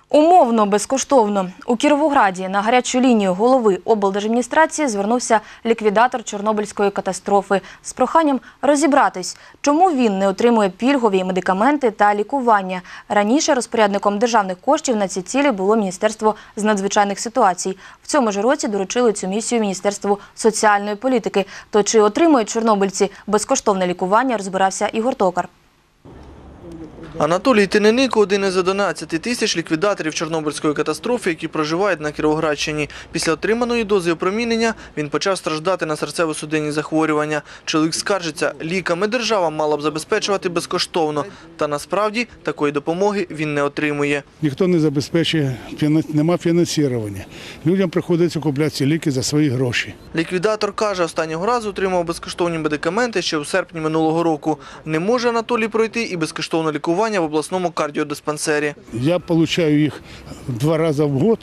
Умовно безкоштовно. У Кіровограді на гарячу лінію голови облдержадміністрації звернувся ліквідатор Чорнобильської катастрофи з проханням розібратись, чому він не отримує пільгові медикаменти та лікування. Раніше розпорядником державних коштів на ці цілі було Міністерство з надзвичайних ситуацій. В цьому ж році доручили цю місію Міністерству соціальної політики. То чи отримують чорнобильці безкоштовне лікування, розбирався Ігор Токар. Анатолій Тиненик – один із 11 тисяч ліквідаторів Чорнобильської катастрофи, які проживають на Кіровоградщині. Після отриманої дози опромінення він почав страждати на серцево-судинні захворювання. Чоловік скаржиться, ліками держава мала б забезпечувати безкоштовно. Та насправді такої допомоги він не отримує. Ніхто не забезпечує, немає фінансування. Людям приходиться купляти ці ліки за свої гроші. Ліквідатор каже, останнього разу отримав безкоштовні медикаменти ще у серпні минулого року. Не може Анатолій пройти і безкоштовне лікування в обласному кардіодиспансері. Я отримую їх 2 рази в год,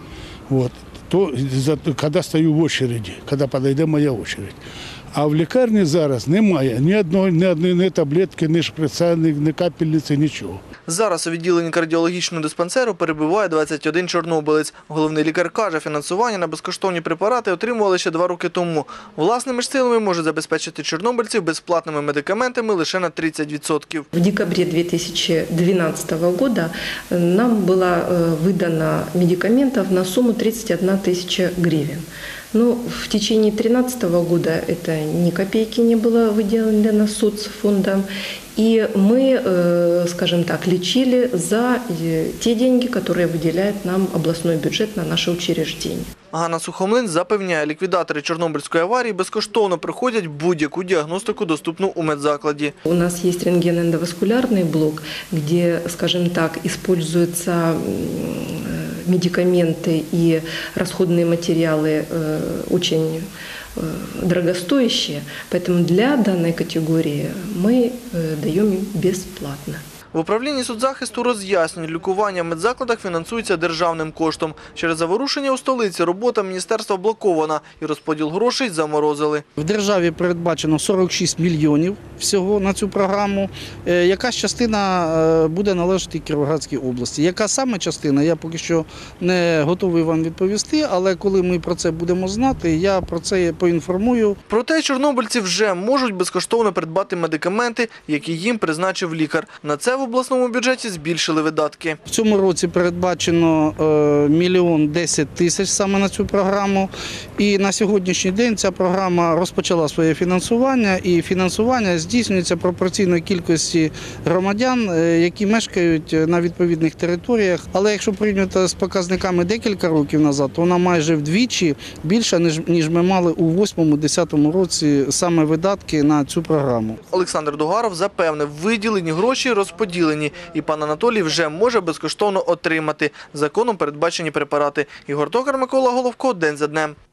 коли стою в очереді, коли підійде моя очередь. А в лікарні зараз немає ні таблетки, ні шприца, ні капельниці, нічого. Зараз у відділенні кардіологічного диспансеру перебуває 21 чорнобилець. Головний лікар каже, фінансування на безкоштовні препарати отримували ще 2 роки тому. Власними ж силами може забезпечити чорнобильців безплатними медикаментами лише на 30%. В декабре 2012 года нам было выдано медикаментов на сумму 31 тысяча гривен. Но в течение 2013 года это ни копейки не было выделено соцфондом. И мы, скажем так, лечили за те деньги, которые выделяет нам областной бюджет на наше учреждение. Ганна Сухомлин запевняє, ліквідатори Чорнобильської аварії безкоштовно проходять будь-яку діагностику, доступну у медзакладі. У нас есть рентгенно-эндоваскулярный блок, где, скажем так, используются медикаменты и расходные материалы очень дорогостоящие, поэтому для данной категории мы даем им бесплатно. В управлінні соцзахисту роз'яснюють, лікування в медзакладах фінансується державним коштом. Через заворушення у столиці робота міністерства блокована і розподіл грошей заморозили. В державі передбачено 46 мільйонів всього на цю програму. Якась частина буде належати Кіровоградській області. Яка саме частина, я поки що не готовий вам відповісти, але коли ми про це будемо знати, я про це поінформую. Проте чорнобильці вже можуть безкоштовно придбати медикаменти, які їм призначив лікар. На це в обласному бюджеті збільшили видатки. В цьому році передбачено 1 10 000 саме на цю програму. І на сьогоднішній день ця програма розпочала своє фінансування. І фінансування здійснюється пропорційно кількості громадян, які мешкають на відповідних територіях. Але якщо порівняти з показниками декілька років назад, то вона майже вдвічі більша, ніж ми мали у 2008-2010 році саме видатки на цю програму. Олександр Дугаров запевнив, виділені гроші розподілені, і пан Анатолій вже може безкоштовно отримати законом передбачені препарати. Ігор Токар, Микола Головко. День за днем.